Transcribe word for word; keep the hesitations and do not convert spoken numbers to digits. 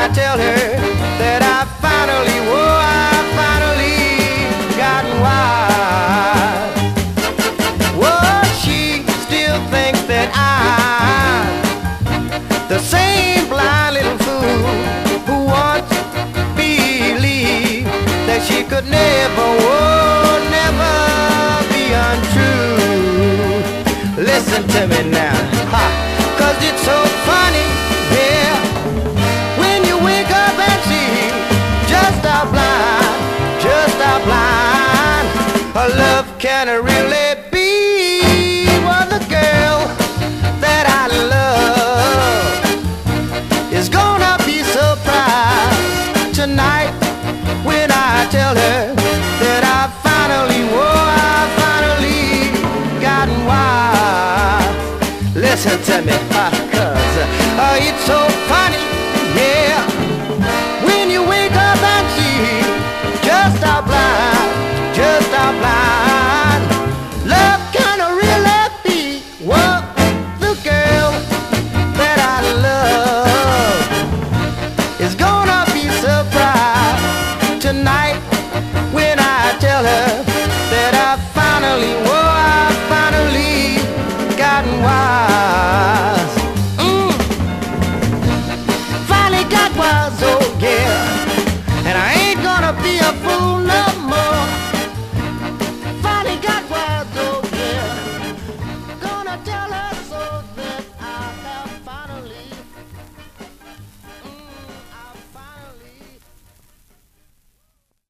tell her that I finally, whoa, I finally got wise. Whoa, she still thinks that I'm the same blind little fool who once believed that she could never, whoa, never be untrue. Listen to me now, ha, 'cause it's so funny, yeah, when you wake up and see just how blind, just how blind a love can really be. Well, the girl that I love is gonna be surprised tonight when I tell her that I finally, whoa, I finally gotten wise. Listen to me, uh, 'cause uh, it's so funny, yeah, when you wake up and see just how blind, just how blind love can really be. Whoa, the girl that I love is gonna be surprised tonight when I tell her that I finally, whoa, I finally gotten wise. Mm. Finally got wise.